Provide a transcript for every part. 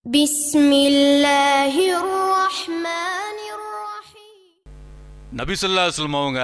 பிஸ்மில்லாஹிர்ரஹ்மானிர்ரஹீம். நபி ஸல்லல்லாஹு அலைஹி வஸல்லம் அவங்க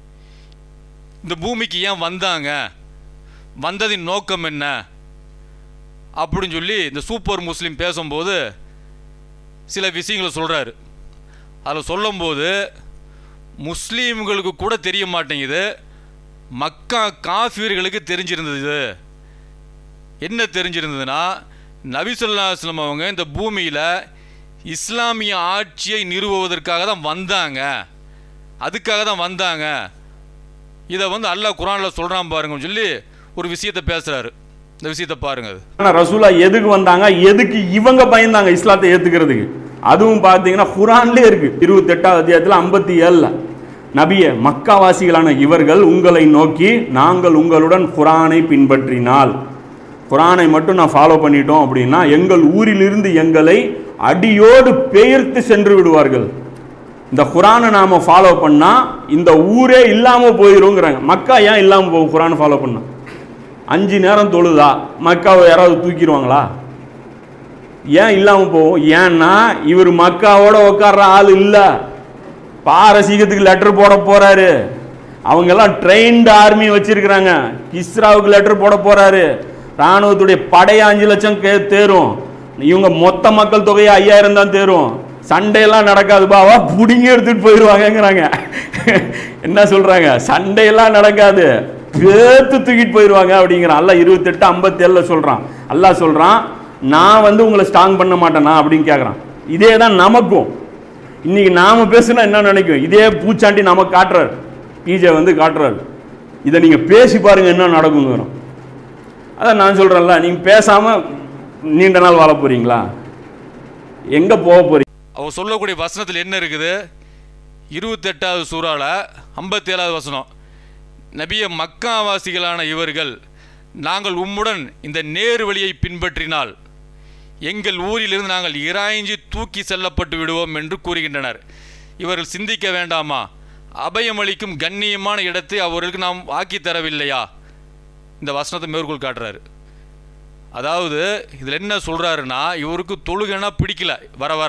இந்த பூமிக்கு ஏன் வந்தாங்க, வந்ததின் நோக்கம் என்ன அப்படின்னு சொல்லி இந்த சூப்பர் முஸ்லீம் பேசும்போது சில விஷயங்களை சொல்கிறாரு. அதில் சொல்லும்போது முஸ்லீம்களுக்கு கூட தெரிய மாட்டேங்குது, மக்கா காஃபிர்களுக்கு தெரிஞ்சிருந்தது. என்ன தெரிஞ்சிருந்ததுன்னா, நபி ஸல்லல்லாஹு அலைஹி வஸல்லம் அவங்க இந்த பூமியில் இஸ்லாமிய ஆட்சியை நிறுவுவதற்காக தான் வந்தாங்க, அதுக்காக தான் வந்தாங்க. இதை அல்லாஹ் குர்ஆனில் சொல்கிறான் பாருங்கன்னு சொல்லி ஒரு விஷயத்தை பேசுகிறாரு. இந்த விஷயத்தை பாருங்க. ரசூலா எதுக்கு வந்தாங்க, எதுக்கு இவங்க பயந்தாங்க இஸ்லாத்தை ஏத்துக்கிறதுக்கு, அதுவும் பார்த்தீங்கன்னா குர்ஆன்லயே இருக்கு. 28வது அத்தியாயத்தில் 57ல் நபியே, மக்காவாசிகளான இவர்கள் உங்களை நோக்கி நாங்கள் உங்களுடன் குர்ஆனை பின்பற்றினால், குர்ஆனை மட்டும் நான் ஃபாலோ பண்ணிட்டோம் அப்படின்னா எங்கள் ஊரிலிருந்து எங்களை அடியோடு பெயர்த்து சென்று விடுவார்கள். இந்த குர்ஆனை நாம ஃபாலோ பண்ணா இந்த ஊரே இல்லாம போயிருங்கிறாங்க. மக்கா ஏன் இல்லாம போகும்? குர்ஆனை ஃபாலோ பண்ணா 5 நேரம் தொழுதா மக்காவை யாராவது தூக்கிடுவாங்களா? ஏன் இல்லாமல் போகும்? ஏன்னா இவர் மக்காவோட உட்கார்ற ஆள் இல்லை, பாரசீகத்துக்கு லெட்டர் போட போறாரு. அவங்கெல்லாம் ட்ரெயின்டு ஆர்மி வச்சிருக்கிறாங்க. கிஸ்ராவுக்கு லெட்டர் போட போறாரு. ராணுவத்துடைய படை 5 லட்சம் தேரும். இவங்க மொத்த மக்கள் தொகையை 5000 தான் தேரும். சண்டையெல்லாம் நடக்காது, பாவா புடிங்க எடுத்துட்டு போயிடுவாங்கங்கிறாங்க. என்ன சொல்றாங்க? சண்டையெல்லாம் நடக்காது, பேத்து தூக்கிட்டு போயிடுவாங்க அப்படிங்கிறான். அல்லாஹ் 28:57 சொல்றான். அல்லாஹ் சொல்றான், நான் உங்களை ஸ்ட்ராங் பண்ண மாட்டேனா அப்படின்னு கேட்குறான். இதே தான் நமக்கும். இன்னைக்கு நாம பேசுனா என்ன நினைக்கும்? இதே பூச்சாண்டி நமக்கு காட்டுறாரு, பிஜே காட்டுறாரு. இதை நீங்க பேசி பாருங்க என்ன நடக்குங்கிறோம். அதான் நான் சொல்றேன்ல, நீங்க பேசாம நீண்ட நாள் வாழ போறீங்களா? எங்க போக போறீங்க? அவர் சொல்லக்கூடிய வசனத்தில் என்ன இருக்குது? 28வது சூறால 57வது வசனம், நபிய மக்காவாசிகளான இவர்கள் நாங்கள் உம்முடன் இந்த நேர் வழியை பின்பற்றினால் எங்கள் ஊரிலிருந்து நாங்கள் இராய்ஞ்சி தூக்கி செல்லப்பட்டு விடுவோம் என்று கூறுகின்றனர். இவர்கள் சிந்திக்க வேண்டாமா? அபயமளிக்கும் கண்ணியமான இடத்தை அவர்களுக்கு நாம் ஆக்கி தரவில்லையா? இந்த வசனத்தை மேற்கோள் காட்டுறாரு. அதாவது இதில் என்ன சொல்கிறாருன்னா, இவருக்கு தொழுகைனா பிடிக்கல. வர வர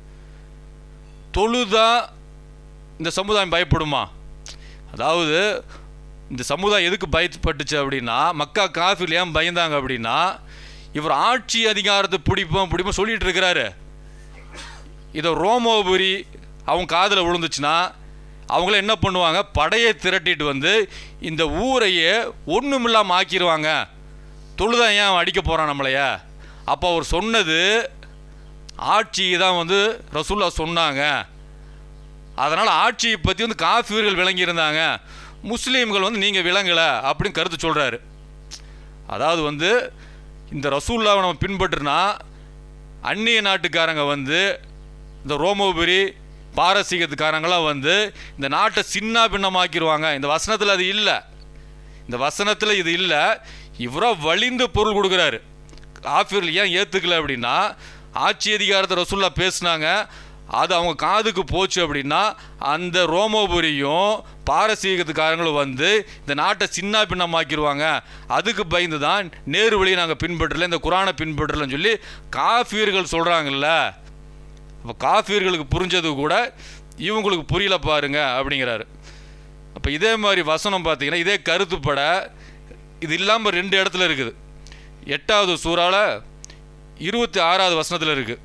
தொழுதா இந்த சமுதாயம் பயப்படுமா? அதாவது இந்த சமுதாயம் எதுக்கு பயப்பட்டுச்சு அப்படின்னா, மக்கா காஃபில் ஏன் பயந்தாங்க அப்படின்னா, இவர் ஆட்சி அதிகாரத்தை பிடிப்போம் சொல்லிட்டு இருக்கிறாரு. இதை ரோமோபுரி அவங்க காதில் விழுந்துச்சுன்னா அவங்கள என்ன பண்ணுவாங்க? படையை திரட்டிட்டு இந்த ஊரையே ஒன்றுமில்லாமல் ஆக்கிடுவாங்க. தொழுதான் ஏன் அடிக்க போகிறான் நம்மளைய? அப்போ அவர் சொன்னது ஆட்சி தான் ரசூல்லா சொன்னாங்க. அதனால் ஆட்சியை பற்றி காஃபிர்கள் விளங்கியிருந்தாங்க, முஸ்லீம்கள் நீங்கள் விளங்கலை அப்படின்னு கருத்து சொல்கிறாரு. அதாவது இந்த ரசூல்லாவை நம்ம பின்பற்றினா அந்நிய நாட்டுக்காரங்க இந்த ரோமோபுரி பாரசீகத்துக்காரங்களாம் இந்த நாட்டை சின்ன பின்னமாக்கிடுவாங்க. இந்த வசனத்தில் அது இல்லை. இந்த வசனத்தில் இது இல்லை. இவரோ வலிந்து பொருள் கொடுக்குறாரு. காஃபிர்கள் ஏன் ஏற்றுக்கல அப்படின்னா, ஆட்சி அதிகாரத்தை ரசூல்லா பேசுனாங்க, அது அவங்க காதுக்கு போச்சு அப்படின்னா அந்த ரோமோபுரியும் பாரசீகத்துக்காரங்களும் இந்த நாட்டை சின்ன பின்னமாக்கிடுவாங்க. அதுக்கு பயந்து தான் நேரு வழியை நாங்கள் பின்பற்றல, இந்த குர்ஆனை பின்பற்றலன்னு சொல்லி காஃபிர்கள் சொல்கிறாங்கல்ல. அப்போ காஃபிர்களுக்கு புரிஞ்சது கூட இவங்களுக்கு புரியல பாருங்க அப்படிங்கிறாரு. அப்போ இதே மாதிரி வசனம் பார்த்தீங்கன்னா இதே கருத்துப்பட இது இல்லாமல் 2 இடத்துல இருக்குது. 8வது சூறால 26வது வசனத்தில் இருக்குது.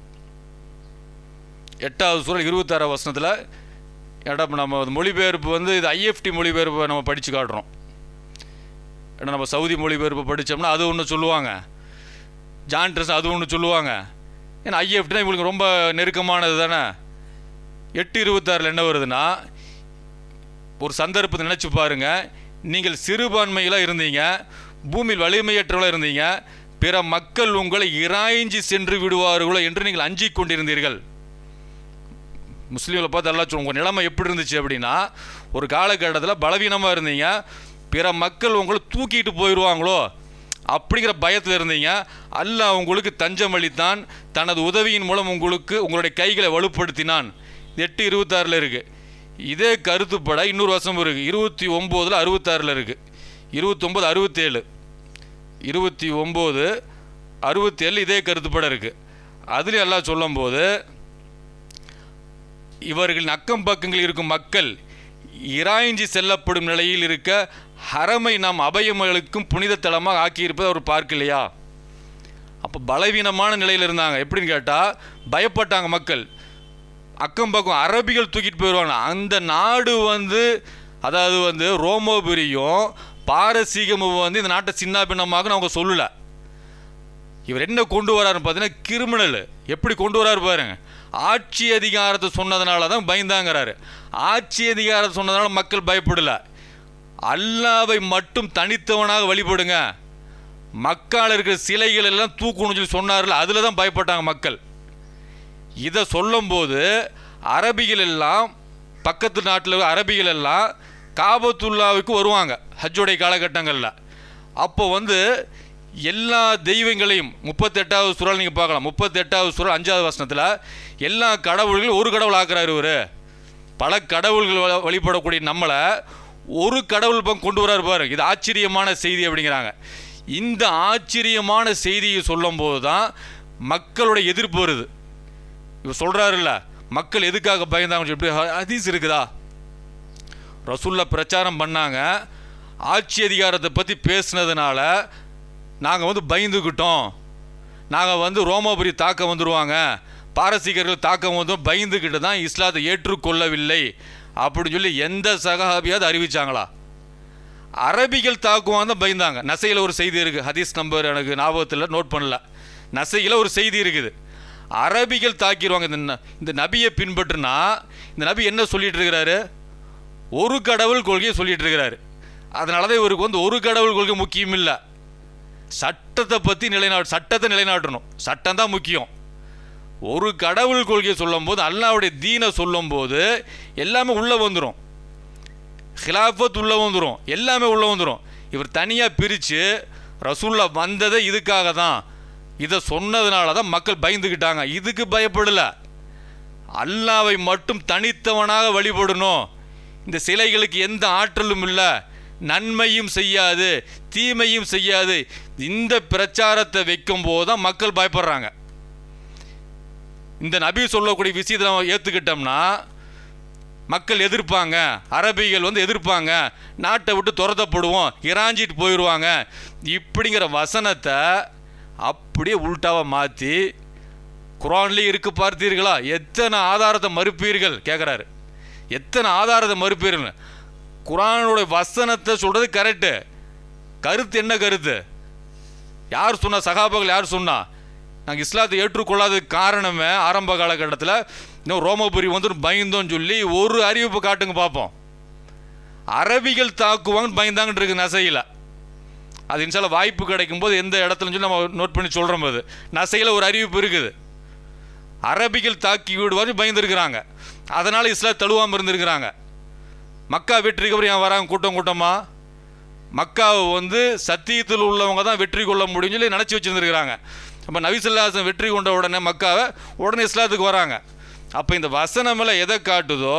8வது சூறா 26வது வசனத்தில் நம்ம மொழிபெயர்ப்பு இது ஐஎஃப்டி மொழிபெயர்ப்பை நம்ம படித்து காட்டுறோம். ஏன்னா நம்ம சவுதி மொழிபெயர்ப்பு படித்தோம்னா அது ஒன்று சொல்லுவாங்க, ஜான்ட்ரஸ் அது ஒன்று சொல்லுவாங்க. ஏன்னா ஐஎஃப்டினா இவங்களுக்கு ரொம்ப நெருக்கமானது தானே. 8:26 என்ன வருதுன்னா, ஒரு சந்தர்ப்பத்தை நினச்சி பாருங்கள், நீங்கள் சிறுபான்மைகளாக இருந்தீங்க, பூமியில் வலிமையற்றவர்களாக இருந்தீங்க, பிற மக்கள் உங்களை இராய்ஞ்சி சென்று விடுவார்களோ என்று நீங்கள் அஞ்சிக் கொண்டிருந்தீர்கள். முஸ்லீம்களை பார்த்து எல்லாம் சொல்லுவோம், உங்கள் நிலைமை எப்படி இருந்துச்சு அப்படின்னா, ஒரு காலகட்டத்தில் பலவீனமாக இருந்தீங்க, பிற மக்கள் உங்களை தூக்கிட்டு போயிடுவாங்களோ அப்படிங்கிற பயத்தில் இருந்தீங்க. அல்லாஹ் உங்களுக்கு தஞ்சம் அளித்தான், தனது உதவியின் மூலம் உங்களுடைய கைகளை வலுப்படுத்தினான். 8:26 இருக்குது. இதே கருத்துப்பட இன்னொரு வசனம் இருக்குது, 29:66 இருக்குது. 29:67 29:67 இதே கருத்துப்பட இருக்குது. அதுலேயும் எல்லாம் சொல்லும்போது இவர்களின் அக்கம் பக்கங்களில் இருக்கும் மக்கள் இராய்ஞ்சி செல்லப்படும் நிலையில் இருக்க ஹரமை நாம் அபயமகளுக்கும் புனித தலமாக ஆக்கியிருப்பதை அவர் பார்க்கலையா? அப்போ பலவீனமான நிலையில் இருந்தாங்க. எப்படின்னு கேட்டால் பயப்பட்டாங்க மக்கள். அக்கம் பக்கம் அரபிகள் தூக்கிட்டு போயிடுவாங்க. அந்த நாடு அதாவது ரோமோபுரியும் பாரசீகமும் இந்த நாட்டை சின்ன பின்னமாக அவங்க சொல்லலை. இவர் என்ன கொண்டு வராருன்னு பார்த்தீங்கன்னா கிரிமினல். எப்படி கொண்டு வராரு பாருங்க. ஆட்சி அதிகாரத்தை சொன்னதுனால தான் பயந்தாங்கிறாரு. ஆட்சி அதிகாரத்தை சொன்னதுனால மக்கள் பயப்படலை. அல்லாவை மட்டும் தனித்தவனாக வழிபடுங்க, மக்கள் இருக்கிற சிலைகள் எல்லாம் தூக்கணும்னு சொல்லி சொன்னார்கள். அதில் தான் பயப்பட்டாங்க மக்கள். இதை சொல்லும்போது அரபிகள் எல்லாம், பக்கத்து நாட்டில் அரபிகள் எல்லாம் காபத்துல்லாவுக்கு வருவாங்க ஹஜ்ஜுடைய காலகட்டங்களில். அப்போ எல்லா தெய்வங்களையும் 38வது சூறா நீங்கள் பார்க்கலாம். 38வது சூறா 5வது வசனத்தில் எல்லா கடவுள்களும் ஒரு கடவுள் ஆக்குறாரு. இவர் பல கடவுள்கள் வழிபடக்கூடிய நம்மளை ஒரு கடவுள் பக்கம் கொண்டு வராரு பாருங்க. இது ஆச்சரியமான செய்தி அப்படிங்கிறாங்க. இந்த ஆச்சரியமான செய்தியை சொல்லும்போது தான் மக்களுடைய எதிர்ப்பு வருது. இவர் சொல்கிறாருல்ல, மக்கள் எதுக்காக பயந்தாங்க? எப்படி ஹதீஸ் இருக்குதா? ரசூல்லா பிரச்சாரம் பண்ணாங்க, ஆட்சி அதிகாரத்தை பற்றி பேசுனதுனால நாங்கள் பயந்துக்கிட்டோம், நாங்கள் ரோமாபுரி தாக்க வந்துடுவாங்க, பாரசீகர்கள் தாக்கம் பயந்துக்கிட்டு தான் இஸ்லாத்தை ஏற்றுக்கொள்ளவில்லை அப்படின்னு சொல்லி எந்த சகாபியாவது அறிவிச்சாங்களா? அரபிகள் தாக்குவாங்க தான் பயந்தாங்க. நசையில் ஒரு செய்தி இருக்குது, ஹதீஸ் நம்பர் எனக்கு ஞாபகத்தில் நோட் பண்ணல. நசையில் ஒரு செய்தி இருக்குது, அரபிகள் தாக்கிடுவாங்க. இந்த நபியை பின்பற்றுனா இந்த நபி என்ன சொல்லிட்டு இருக்கிறாரு? ஒரு கடவுள் கொள்கையை சொல்லிட்டு இருக்கிறாரு. அதனால தான் இவருக்கு ஒரு கடவுள் கொள்கை முக்கியம் இல்லை, சட்டத்தை பற்றி சட்டத்தை நிலைநாட்டணும், சட்டம் தான் முக்கியம். ஒரு கடவுள் கொள்கையை சொல்லும் போது, அல்லாஹ்வுடைய தீனை சொல்லும் போது எல்லாமே உள்ளே வந்துடும், ஹிலாஃபத் உள்ளே வந்துடும், எல்லாமே உள்ளே வந்துடும். இவர் தனியாக பிரித்து ரசூல்லா வந்ததை இதுக்காக தான், இதை சொன்னதுனால தான் மக்கள் பயந்துக்கிட்டாங்க. இதுக்கு பயப்படலை, அல்லாவை மட்டும் தனித்தவனாக வழிபடணும், இந்த சிலைகளுக்கு எந்த ஆற்றலும் இல்லை, நன்மையும் செய்யாது தீமையும் செய்யாது, இந்த பிரச்சாரத்தை வைக்கும் போது தான் மக்கள் பயப்படுறாங்க. இந்த நபி சொல்லக்கூடிய விஷயத்தை நம்ம ஏற்றுக்கிட்டோம்னா மக்கள் எதிர்ப்பாங்க, அரபிகள் எதிர்ப்பாங்க, நாட்டை விட்டு துரத்தப்படுவோம், இராஞ்சிட்டு போயிடுவாங்க. இப்படிங்கிற வசனத்தை அப்படியே உல்டாவாக மாற்றி குர்ஆன்லேயே இருக்கு பார்த்தீர்களா? எத்தனை ஆதாரத்தை மறுப்பீர்கள் கேட்குறாரு. எத்தனை ஆதாரத்தை மறுப்பீர்கள்? குர்ஆனுடைய வசனத்தை சொல்கிறது கரெக்டு, கருத்து என்ன கருத்து? யார் சொன்னா? சகாபாக்கள் யார் சொன்னா? நாங்கள் இஸ்லாத்தை ஏற்றுக்கொள்ளாததுக்கு காரணமே ஆரம்ப காலகட்டத்தில் இன்னும் ரோமபுரி பயந்தோன்னு சொல்லி ஒரு அறிவிப்பு காட்டுங்க பார்ப்போம். அரபிகள் தாக்குவாங்கன்னு பயந்தாங்கன்னு இருக்கு நசையில். அது இன்ஷால்ல வாய்ப்பு கிடைக்கும் போது எந்த இடத்துலன்னு சொல்லி நம்ம நோட் பண்ணி சொல்கிறோம். போது நசையில் ஒரு அறிவிப்பு இருக்குது, அரபிகள் தாக்கி விடுவாரு பயந்துருக்கிறாங்க, அதனால் இஸ்லாம் தழுவாமல் இருந்திருக்கிறாங்க. மக்கா வெற்றிக்கு அப்புறம் ஏன் வராங்க கூட்டம் கூட்டமாக? மக்காவை சத்தியத்தில் உள்ளவங்க தான் வெற்றி கொள்ள முடியும்னு சொல்லி நினச்சி வச்சுருந்துருக்கிறாங்க. அப்போ நபி ஸல்லல்லாஹு அலைஹி வஸல்லம் வெற்றி கொண்ட உடனே மக்காவை உடனே இஸ்லாத்துக்கு வராங்க. அப்போ இந்த வசனமெல்லாம் எதை காட்டுதோ,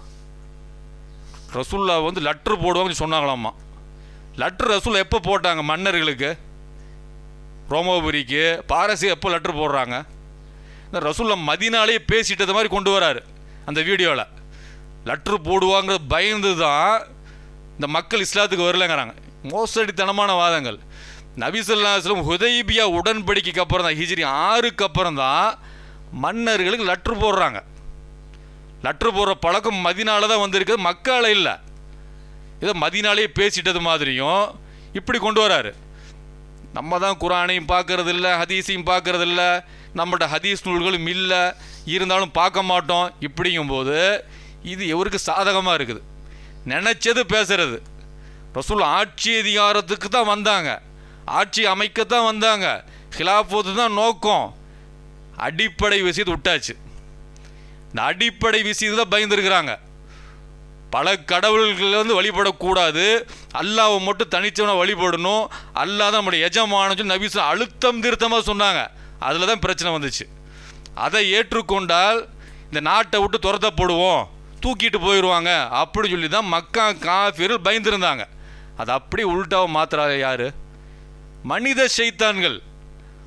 ரசூல்லா லெட்ரு போடுவாங்கன்னு சொன்னாங்களாம்மா. லெட்ரு ரசூல் எப்போ போட்டாங்க? மன்னர்களுக்கு, ரோமபுரிக்கு, பாரசி எப்போ லெட்ரு போடுறாங்க? இந்த ரசூல்லா மதீனாலேயே பேசிட்டது மாதிரி கொண்டு வராரு அந்த வீடியோவில். லெட்ரு போடுவாங்கிறது பயந்து தான் இந்த மக்கள் இஸ்லாத்துக்கு வரலங்கிறாங்க. மோசடித்தனமான வாதங்கள். நபி ஸல்லல்லாஹு அலைஹி வஸல்லம் ஹுதைபியா உடன்படிக்கைக்கு அப்புறம் தான், ஹிஜ்ரி 6க்கு அப்புறம் தான் மன்னர்களுக்கு லெட்ரு போடுறாங்க. லெட்ரு போடுற பழக்கம் மதீனால தான் வந்திருக்குது, மக்கால இல்லை. இதை மதீனாலேயே பேசிட்டது மாதிரியும் இப்படி கொண்டு வராரு. நம்ம தான் குர்ஆனையும் பார்க்கறது இல்லை, ஹதீஸையும் பார்க்கறது இல்லை, நம்மகிட்ட ஹதீஸ் நூல்களும் இல்லை, இருந்தாலும் பார்க்க மாட்டோம். இப்படிங்கும்போது இது எவருக்கு சாதகமாக இருக்குது? நினச்சது பேசுறது. ரசூல் ஆட்சி அதிகாரத்துக்கு தான் வந்தாங்க, ஆட்சி அமைக்கத்தான் வந்தாங்க, ஹிலாஃபத்து தான் நோக்கம். அடிப்படை விஷயத்தை விட்டாச்சு. இந்த அடிப்படை விஷயத்தை தான் பயந்துருக்கிறாங்க. பல கடவுள்கள் வழிபடக்கூடாது, அல்லாஹ்வை மட்டும் தனிச்சவனை வழிபடணும், அல்லாஹ் தான் நம்முடைய எஜமானு நபி அழுத்தம் திருத்தமாக சொன்னாங்க. அதில் தான் பிரச்சனை வந்துச்சு. அதை ஏற்றுக்கொண்டால் இந்த நாட்டை விட்டு துரத்தப்படுவோம், தூக்கிட்டு போயிடுவாங்க அப்படின்னு சொல்லி தான் மக்கா காஃபிர்கள் பயந்துருந்தாங்க. அது அப்படி உள்டாவை மாத்திராத யார்? மனித ஷைத்தான்கள்.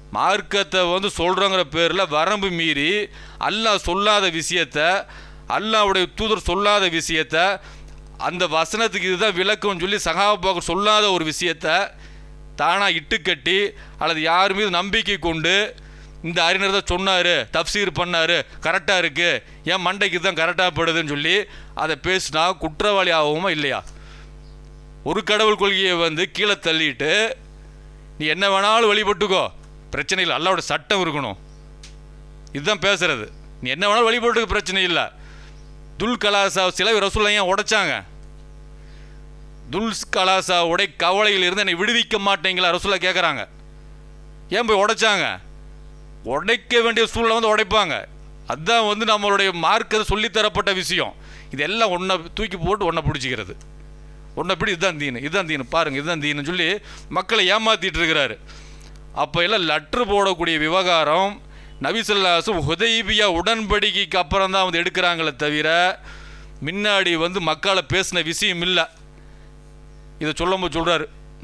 மார்க்கத்தை வந்து சொல்கிறோங்கிற பேரில் வரம்பு மீறி அல்லாஹ் சொல்லாத விஷயத்த, அல்லாஹ்வுடைய தூதர் சொல்லாத விஷயத்த, அந்த வசனத்துக்கு இதுதான் விளக்கம்னு சொல்லி சஹாபாக்கள் சொல்லாத ஒரு விஷயத்த தானாக இட்டுக்கட்டி அல்லது யார் மீது நம்பிக்கை கொண்டு இந்த அறிஞர் தான் சொன்னார், தப்சீர் பண்ணார், கரெக்டாக இருக்குது, ஏன் மண்டைக்கு தான் கரெக்டாக படுதுன்னு சொல்லி அதை பேசினா குற்றவாளி ஆகுமா இல்லையா? ஒரு கடவுள் கொள்கையை வந்து கீழே தள்ளிட்டு நீ என்ன வேணாலும் வழிபட்டுக்கோ, பிரச்சனை இல்லை, அல்லாவோட சட்டம் இருக்கணும், இதுதான் பேசுறது. நீ என்ன வேணாலும் வழிபட்டுக்க, பிரச்சனை இல்லை. துல் கலாசா சிலை ரசூலை ஏன் உடைச்சாங்க? துல் கலாசா உடை கவலையில் இருந்து என்னை விடுவிக்க மாட்டேங்களா ரசூலை கேட்குறாங்க. ஏன் போய் உடைச்சாங்க? உடைக்க வேண்டிய சூழ்நிலை வந்து உடைப்பாங்க. அதுதான் வந்து நம்மளுடைய மார்க்கத்தை சொல்லித்தரப்பட்ட விஷயம். இதெல்லாம் ஒன்றை தூக்கி போட்டு ஒன்றை பிடிச்சிக்கிறது, ஒன்றை பிடி, இதுதான் தீனு, இதுதான் தீனு, பாருங்கள் இதுதான் தீனுன்னு சொல்லி மக்களை ஏமாற்றிட்டு இருக்கிறாரு. அப்போ எல்லாம் லெட்ரு போடக்கூடிய விவகாரம் நபி ஸல்லல்லாஹு அலைஹி வஸல்லம் ஹுதைபியா உடன்படிக்கைக்கு அப்புறம் தான் வந்து எடுக்கிறாங்களே தவிர முன்னாடி வந்து மக்களை பேசின விஷயம் இல்லை. இதை சொல்லும்போது சொல்கிறாரு,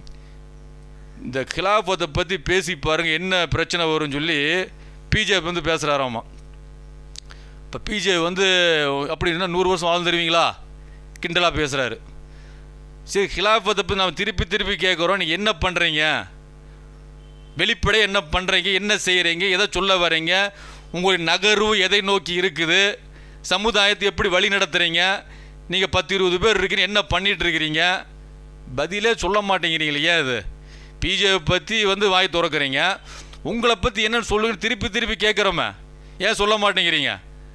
இந்த கிலாஃபத்தை பற்றி பேசி பாருங்கள் என்ன பிரச்சனை வரும்னு சொல்லி பிஜே வந்து பேசுகிறாராமா. இப்போ பிஜே வந்து அப்படின்னா 100 வருஷம் வாழ்ந்துருவீங்களா கிண்டலாக பேசுகிறாரு. சரி, கிலாஃபத்தை பற்றி நம்ம திருப்பி திருப்பி கேட்குறோம், நீங்கள் என்ன பண்ணுறீங்க, வெளிப்படை என்ன பண்ணுறீங்க, என்ன செய்கிறீங்க, எதை சொல்ல வரீங்க, உங்களுடைய நகர்வு எதை நோக்கி இருக்குது, சமுதாயத்தை எப்படி வழி நடத்துகிறீங்க, நீங்கள் 10-20 பேர் இருக்கீங்க, என்ன பண்ணிகிட்டு இருக்கிறீங்க, பதிலே சொல்ல மாட்டேங்கிறீங்களே. ஏன் இது பிஜேவை பற்றி வந்து வாய் திறக்கிறீங்க, உங்களை பற்றி என்னன்னு சொல்லுங்க திருப்பி திருப்பி கேட்குறோமே, ஏன் சொல்ல மாட்டேங்கிறீங்க?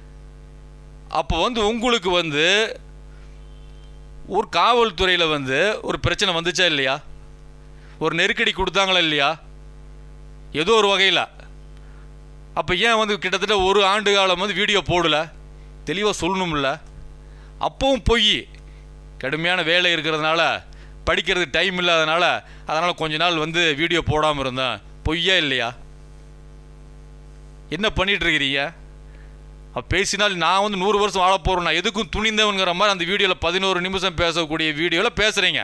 அப்போ வந்து உங்களுக்கு வந்து ஒரு காவல்துறையில் வந்து ஒரு பிரச்சனை வந்துச்சா இல்லையா, ஒரு நெருக்கடி கொடுத்தாங்களா இல்லையா, ஏதோ ஒரு வகையில். அப்போ ஏன் வந்து கிட்டத்தட்ட 1 ஆண்டு காலம் வந்து வீடியோ போடலை, தெளிவாக சொல்லணும்ல. அப்பவும் பொய், கடுமையான வேலை இருக்கிறதுனால படிக்கிறதுக்கு டைம் இல்லாதனால அதனால் கொஞ்ச நாள் வந்து வீடியோ போடாமல் இருந்தேன், பொய்யா இல்லையா? என்ன பண்ணிகிட்ருக்கிறீங்க? பேசினால் நான் வந்து 100 வருஷம் வாழ போகிறேன், நான் எதுக்கும் துணிந்தவங்கிற மாதிரி அந்த வீடியோவில் 11 நிமிஷம் பேசக்கூடிய வீடியோவில் பேசுகிறீங்க.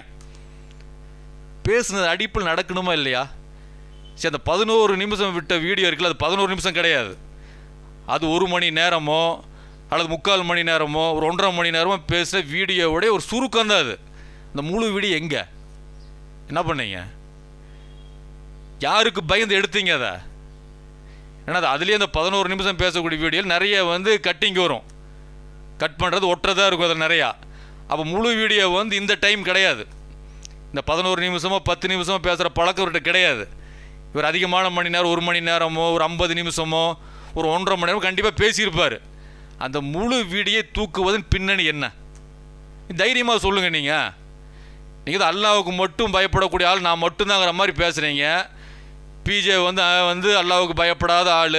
பேசுனது அடிப்பில் நடக்கணுமா இல்லையா? சரி, அந்த 11 நிமிஷம் விட்ட வீடியோ இருக்குல்ல, அது 11 நிமிஷம் கிடையாது, அது 1 மணி நேரமோ அல்லது 3/4 மணி நேரமோ ஒரு 1.5 மணி நேரமோ பேசுகிற வீடியோவுடைய ஒரு சுருக்கம் தான் அது. இந்த முழு வீடியோ எங்கே, என்ன பண்ணீங்க, யாருக்கு பயந்து எடுத்தீங்க அதை? ஏன்னா அது அதுலேயே அந்த 11 நிமிஷம் பேசக்கூடிய வீடியோவில் நிறைய வந்து கட்டிங் வரும், கட் பண்ணுறது ஒட்டுறதா இருக்கும் அதில் நிறையா. அப்போ முழு வீடியோ வந்து இந்த டைம் கிடையாது, இந்த 11 நிமிஷமோ 10 நிமிஷமோ பேசுகிற பழக்கம் இவர்கிட்ட கிடையாது. இவர் அதிகமான மணி நேரம் 1 மணி நேரமோ ஒரு 50 நிமிஷமோ ஒரு 1.5 மணி நேரம் கண்டிப்பாக பேசியிருப்பார். அந்த முழு வீடியோ தூக்குவதன் பின்னணி என்ன? தைரியமாக சொல்லுங்கள். நீங்கள் தான் அல்லாவுக்கு மட்டும் பயப்படக்கூடிய ஆள், நான் மட்டும்தாங்கிற மாதிரி பேசுகிறீங்க. பிஜே வந்து அல்லாவுக்கு பயப்படாத ஆள்,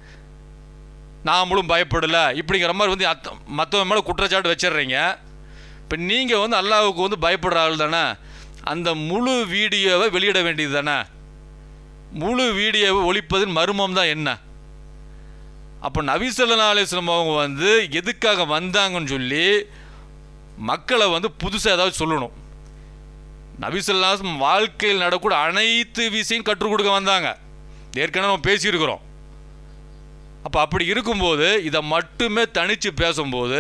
நாமளும் பயப்படலை இப்படிங்கிற மாதிரி வந்து மற்றவங்க மேலே குற்றச்சாட்டு வச்சிடுறீங்க. இப்போ நீங்கள் வந்து அல்லாவுக்கு வந்து பயப்படுற ஆள் தானே, அந்த முழு வீடியோவை வெளியிட வேண்டியது தானே. முழு வீடியோவை ஒழிப்பதின் மர்மம் தான் என்ன? அப்போ நபி ஸல்லல்லாஹு அலைஹி வஸல்லம் அவங்க வந்து எதுக்காக வந்தாங்கன்னு சொல்லி மக்களை வந்து புதுசாக ஏதாவது சொல்லணும். நபி ஸல்லல்லாஹு அலைஹி வஸல்லம் வாழ்க்கையில் நடக்கூடிய அனைத்து விஷயம் கற்றுக் கொடுக்க வந்தாங்க, ஏற்கனவே நம்ம பேசியிருக்கிறோம். அப்போ அப்படி இருக்கும்போது இதை மட்டுமே தனித்து பேசும்போது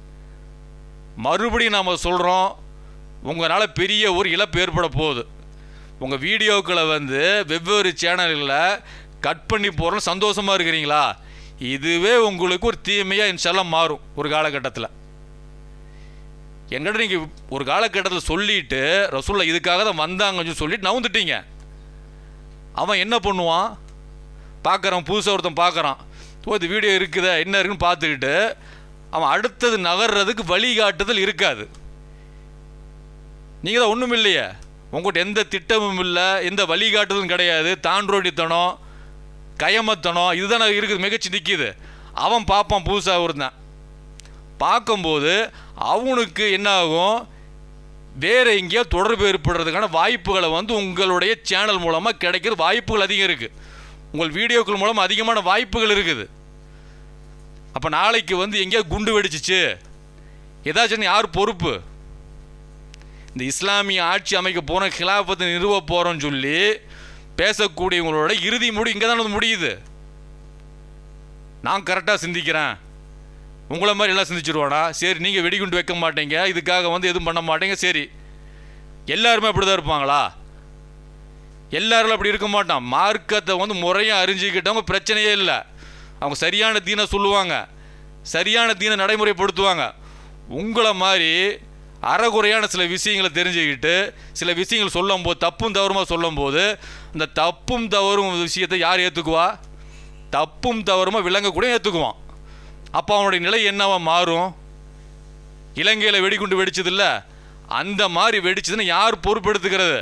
மறுபடியும் நாம் சொல்கிறோம், உங்களால் பெரிய ஒரு இழப்பு ஏற்பட போகுது. உங்கள் வீடியோக்களை வந்து வெவ்வேறு சேனல்களில் கட் பண்ணி போகிறோம், சந்தோஷமாக இருக்கிறீங்களா? இதுவே உங்களுக்கு ஒரு தீமையாக இன்ஷால்லா மாறும் ஒரு காலகட்டத்தில். என்கிட்ட நீங்கள் ஒரு காலகட்டத்தில் சொல்லிவிட்டு ரசூலுல்லாஹ் இதுக்காக தான் வந்தாங்கன்னு சொல்லிட்டு நவுந்துட்டீங்க. அவன் என்ன பண்ணுவான், பார்க்குறான், புதுசாக ஒருத்தன் பார்க்குறான், இது வீடியோ இருக்குதா என்ன இருக்குன்னு பார்த்துக்கிட்டு அவன் அடுத்தது நகர்றதுக்கு வழிகாட்டுதல் இருக்காது. நீங்கள் தான் ஒன்றும் இல்லையே, உங்கள்கிட்ட எந்த திட்டமும் இல்லை, எந்த வழிகாட்டுதலும் கிடையாது, தாண்டோடித்தனம் கயமத்தனம் இதுதான் இருக்குது, மிகச்சி நிற்கிது. அவன் பார்ப்பான், புதுசாக ஒருத்தன் பார்க்கும்போது அவனுக்கு என்ன ஆகும், வேறு எங்கேயோ தொடர்பு ஏற்படுறதுக்கான வாய்ப்புகளை வந்து உங்களுடைய சேனல் மூலமாக கிடைக்கிற வாய்ப்புகள் அதிகம் இருக்குது, உங்கள் வீடியோக்கள் மூலமாக அதிகமான வாய்ப்புகள் இருக்குது. அப்போ நாளைக்கு வந்து எங்கேயோ குண்டு வெடிச்சிச்சு ஏதாச்சும் யார் பொறுப்பு? இந்த இஸ்லாமிய ஆட்சி அமைக்க போகிறோம், ஹிலாஃபத்தை நிறுவ போகிறோன்னு சொல்லி பேசக்கூடியவங்களோட இறுதி முடிவு இங்கே தான் முடியுது. நான் கரெக்டாக சிந்திக்கிறேன், உங்களை மாதிரி எல்லாம் சிந்திச்சிருவானா? சரி, நீங்கள் வெடிகுண்டு வைக்க மாட்டீங்க, இதுக்காக எதுவும் பண்ண மாட்டீங்க, சரி. எல்லாருமே அப்படி தான் இருப்பாங்களா? எல்லாரும் அப்படி இருக்க மாட்டான். மார்க்கத்தை முறையாக அறிஞ்சிக்கிட்டவங்க பிரச்சனையே இல்லை. அவங்க சரியான தீனை சொல்லுவாங்க, சரியான தீனை நடைமுறைப்படுத்துவாங்க. உங்களை மாதிரி அறகுறையான சில விஷயங்களை தெரிஞ்சுக்கிட்டு சில விஷயங்கள் சொல்லும்போது தப்பும் தவறுமா சொல்லும்போது அந்த தப்பும் தவறும் விஷயத்தை யார் ஏற்றுக்குவா? தப்பும் தவறுமா விளங்கக்கூட ஏற்றுக்குவான். அப்போ அவனுடைய நிலை என்னவா மாறும்? இலங்கையில் வெடிகுண்டு வெடிச்சதில்ல, அந்த மாதிரி வெடிச்சதுன்னு யார் பொறுப்பெடுத்துக்கிறது?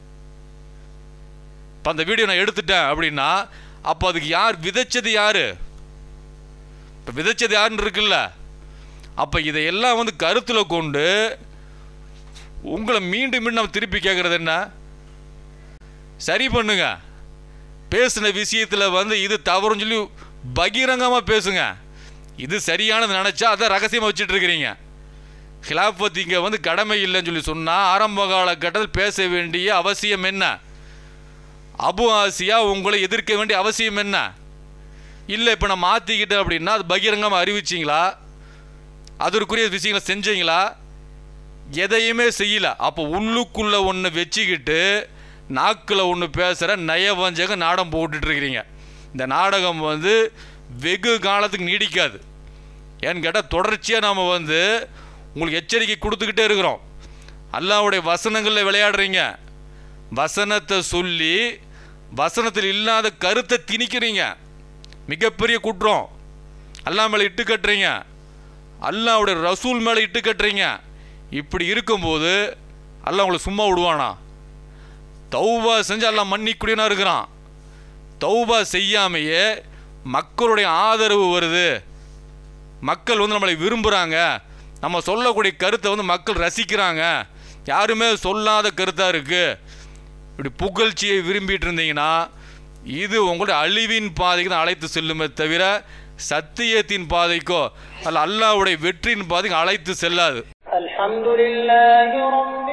இப்போ அந்த வீடியோ நான் எடுத்துட்டேன் அப்படின்னா அப்போ அதுக்கு யார் விதைச்சது? யார் இப்போ விதைச்சது யாருன்னு இருக்குல்ல? அப்போ இதையெல்லாம் கருத்தில் கொண்டு உங்களை மீண்டும் மீண்டும் நம்ம திருப்பி கேட்குறது என்ன? சரி பண்ணுங்க. பேசின விஷயத்தில் இது தவறுன்னு சொல்லி பகிரங்கமாக பேசுங்க. இது சரியானது நினச்சா அதை ரகசியமாக வச்சுட்டு இருக்கிறீங்க. ஹிலாஃபத் இங்கே கடமை இல்லைன்னு சொல்லி சொன்னால் ஆரம்ப காலகட்டத்தில் பேச வேண்டிய அவசியம் என்ன? அபு ஆசியா உங்களை எதிர்க்க வேண்டிய அவசியம் என்ன? இல்லை இப்போ நான் மாற்றிக்கிட்டேன் அப்படின்னா அது பகிரங்கமாக அறிவிச்சிங்களா? அதற்குரிய விஷயங்களை செஞ்சீங்களா? எதையுமே செய்யலை. அப்போ உள்ளுக்குள்ளே ஒன்று வச்சுக்கிட்டு நாக்கில் ஒன்று பேசுகிற நயவஞ்சக நாடகம் போட்டுட்ருக்கிறீங்க. இந்த நாடகம் வெகு காலத்துக்கு நீடிக்காது. ஏன்னு கேட்டால் தொடர்ச்சியாக நாம் உங்களுக்கு எச்சரிக்கை கொடுத்துக்கிட்டே இருக்கிறோம். அல்லாஹ்வுடைய வசனங்களில் விளையாடுறீங்க. வசனத்தை சொல்லி வசனத்தில் இல்லாத கருத்தை திணிக்கிறீங்க. மிகப்பெரிய குற்றம். அல்லாஹ் மேலே இட்டு கட்டுறீங்க, அல்லாஹ்வுடைய ரசூல் மேலே இட்டு கட்டுறீங்க. இப்படி இருக்கும்போது அல்லாஹ் உங்களை சும்மா விடுவானா? தௌபா செஞ்சு அல்லாஹ் மன்னிக்கூடியனா இருக்கிறான். தௌபா செய்யாமையே மக்களுடைய ஆதரவு வருது, மக்கள் நம்மளை விரும்புகிறாங்க, நம்ம சொல்லக்கூடிய கருத்தை மக்கள் ரசிக்கிறாங்க, யாருமே சொல்லாத கருத்தாக இருக்குது, இப்படி புகழ்ச்சியை விரும்பிட்டு இருந்தீங்கன்னா இது உங்களுடைய அழிவின் பாதைக்கு தான் அழைத்து செல்லுமே தவிர சத்தியத்தின் பாதைக்கோ அல்ல அல்லாஹ்வுடைய வெற்றியின் பாதைக்கு அழைத்து செல்லாது. அல்ஹம்துலில்லாஹி